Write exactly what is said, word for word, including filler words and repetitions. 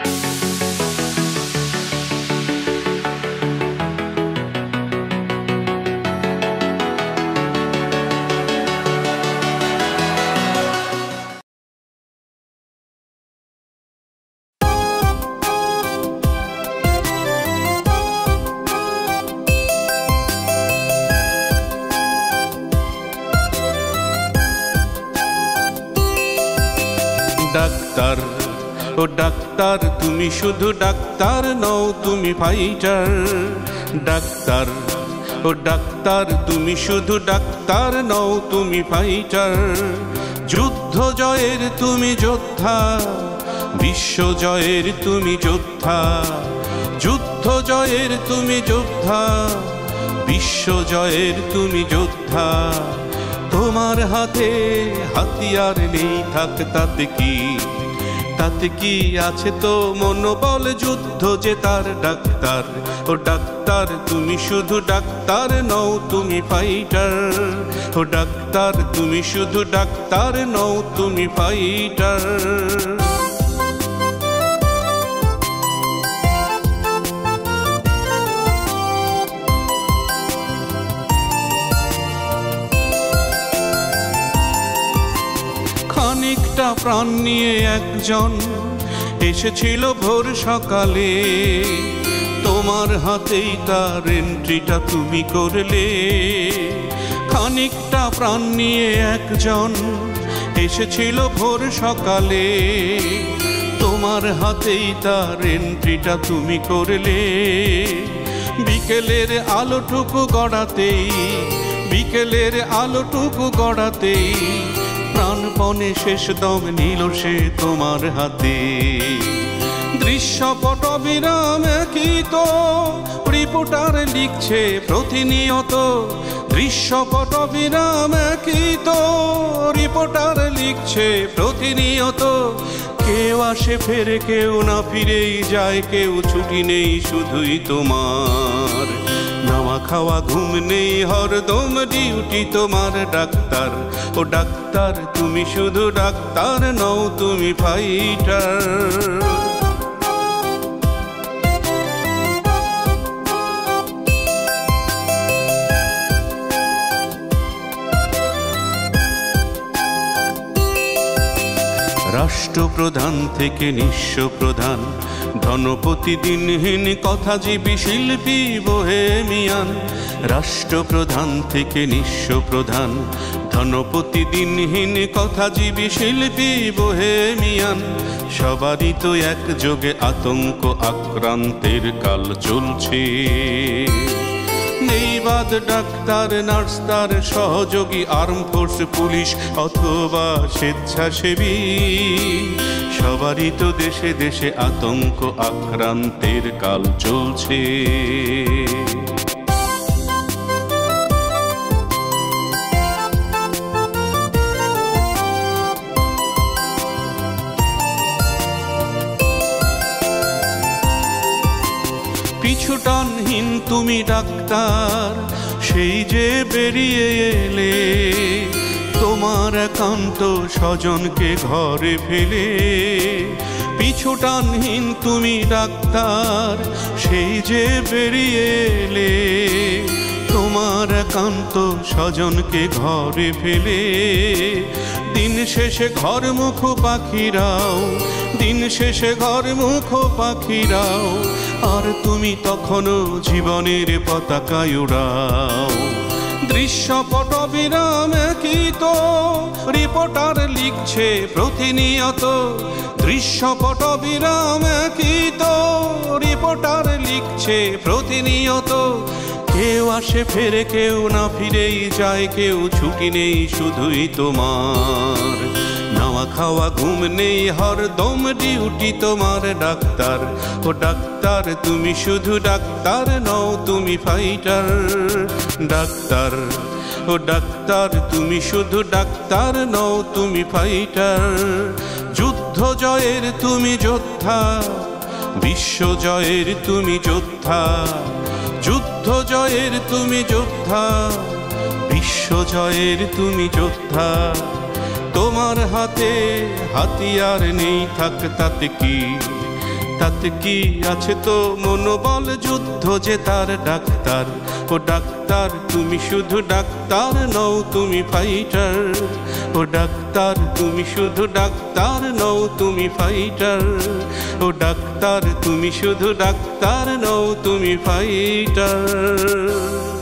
Doctor ও ডাক্তার তুমি শুধু ডাক্তার নও তুমি ফাইটার। ডাক্তার ও ডাক্তার তুমি শুধু ডাক্তার নও তুমি ফাইটার। যুদ্ধ জয়ের তুমি যোদ্ধা, বিশ্ব জয়ের তুমি যোদ্ধা। যুদ্ধ জয়ের তুমি যোদ্ধা, বিশ্ব জয়ের তুমি যোদ্ধা। তোমার হাতে হাতিয়ার নেই থাক তাতে কি, তাতে কি আছে তো মনোবল যুদ্ধ জেতার। ডাক্তার ও ডাক্তার তুমি শুধু ডাক্তার নও তুমি ফাইটার। ও ডাক্তার তুমি শুধু ডাক্তার নও তুমি ফাইটার। খানিকটা প্রাণ নিয়ে একজন এসেছিল ভোর সকালে, তোমার হাতেই তার এন্ট্রিটা তুমি করলে। খানিকটা প্রাণ নিয়ে একজন এসেছিল ভোর সকালে, তোমার হাতেই তার এন্ট্রিটা তুমি করলে। বিকেলের আলোটুকু গড়াতেই, বিকেলের আলোটুকু গড়াতেই প্রাণপণে শেষ দম নিল সে তোমার হাতে। দৃশ্যপট বিরাম কি তো রিপোর্টার লিখছে প্রতিনিয়ত। দৃশ্যপট বিরাম কি তো রিপোর্টার লিখছে প্রতিনিয়ত। কেউ আসে ফেরে কেউ না ফিরেই যায়, কেউ ছুটি নেই শুধুই তোমার। নাওয়া খাওয়া ঘুম নেই হরদম ডিউটি তোমার। ডাক্তার ও ডাক্তার তুমি শুধু ডাক্তার নও তুমি ফাইটার। রাষ্ট্রপ্রধান থেকে নিঃস্ব প্রধান, ধনপতি দিনহীন কথাজীবী শিল্পী বোহেমিয়ান। রাষ্ট্রপ্রধান থেকে নিঃস্ব প্রধান, ধনপতি দিনহীন কথাজীবী শিল্পী বোহেমিয়ান। সবারই তো একযোগে আতঙ্ক আক্রান্তের কাল চলছে। নেই বাদ ডাক্তার নার্স তার সহযোগী, আর্ম ফোর্স পুলিশ অথবা স্বেচ্ছাসেবী। সবারই তো দেশে দেশে আতঙ্ক আক্রান্তের কাল চলছে। পিছুটানহীন তুমি ডাক্তার সেই যে বেরিয়ে এলে, তোমার একান্ত স্বজনকে ঘরে ফেলে। পিছুটানহীন তুমি ডাক্তার সেই যে বেরিয়ে এলে, তোমার একান্ত স্বজনকে ঘরে ফেলে। দিন শেষে ঘর মুখ পাখিরাও, দিন শেষে ঘর মুখ পাখিরাও, আর তুমি তখনও জীবনের পতাকা উড়াও। দৃশ্যপট বিরাম কি তো রিপোর্টার লিখছে প্রতিনিয়ত। দৃশ্যপট বিরাম কি তো রিপোর্টার লিখছে প্রতিনিয়ত। কেউ আসে ফেরে কেউ না ফিরেই যায়, কেউ ছুটি নেই শুধুই তোমার। নাওয়া খাওয়া ঘুম নেই হরদম ডিউটি তোমার। ডাক্তার ও ডাক্তার তুমি শুধু ডাক্তার নও তুমি ফাইটার। ডাক্তার ও ডাক্তার তুমি শুধু ডাক্তার নও তুমি ফাইটার। যুদ্ধ জয়ের তুমি যোদ্ধা, বিশ্ব জয়ের তুমি যোদ্ধা। যুদ্ধ জয়ের তুমি যোদ্ধা, বিশ্ব জয়ের তুমি যোদ্ধা। তোমার হাতে হাতিয়ার নেই থাক তাতে কি, তাতে কি আছে তো মনোবল যুদ্ধ যে তার ডাক্তার ও ডাক্তার তুমি শুধু ডাক্তার নও তুমি ফাইটার ও ডাক্তার তুমি শুধু ডাক্তার নও তুমি ফাইটার ও ডাক্তার তুমি শুধু ডাক্তার নও তুমি ফাইটার